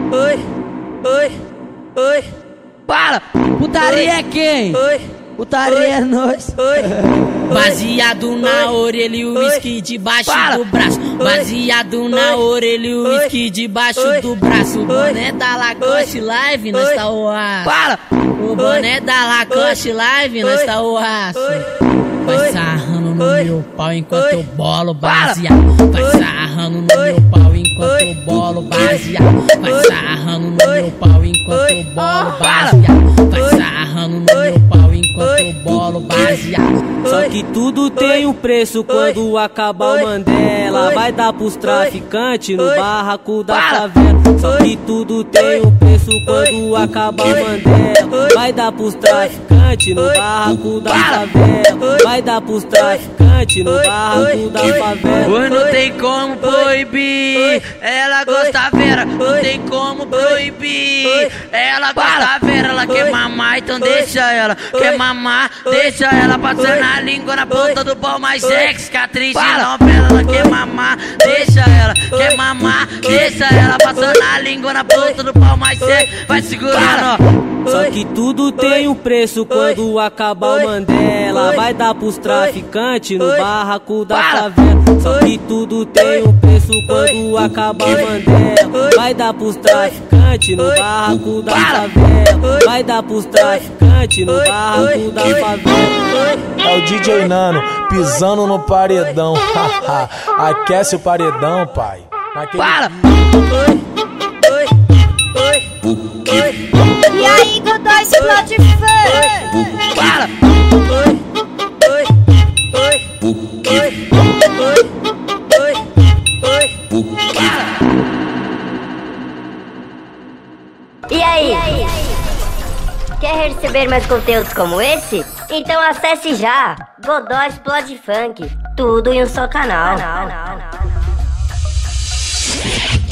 oi, oi, oi. Para! Putaria é quem? Oi, Putaria é nós. oi. Baseado na orelha e o uísque debaixo do braço. Baseado na orelha e o uísque debaixo do braço. O boné da Lacoste Live, nós tá o aço. Para! O boné da Lacoste Live, nós tá o aço. Vai sarrando no meu pau enquanto eu bolo baseado. Vai sarrando no meu pau enquanto eu bolo baseado. Vai sarrando no meu pau enquanto eu bolo baseado. Vai sarrando no meu pau enquanto eu bolo baseado. Só que tudo tem um preço quando acabar o Mandela. Vai dar pros traficantes no barraco da favela. Só que tudo tem um preço quando acabar o Mandela. Vai dar pros traficantes no barraco da favela. Vai dar pros traficantes no barraco da favela. Pois não tem como proibir, ela gosta vera. Não tem como proibir, ela gosta vera. Ela quer mamar, então deixa ela. Quer mamar, deixa ela. Passando a língua na ponta do pau, mais sexy que atriz de novela. Ela quer mamar, deixa ela. Quer mamar, deixa ela. Passando a língua na ponta do pau, mais sexy. Vai segurando, ó. Só que tudo tem um preço quando acabar o Mandela. Vai dar pros traficantes no barraco da favela. Só que tudo tem um preço quando acabar o Mandela. Vai dar pros traficantes no barraco da favela. Vai dar pros traficantes no barraco da favela. É o DJ Nano pisando no paredão. Aquece o paredão, pai. Para! E aí, Godoy, explode fã! Para! E aí? Quer receber mais conteúdos como esse? Então acesse já Godoy Explode Funk, tudo em um só canal.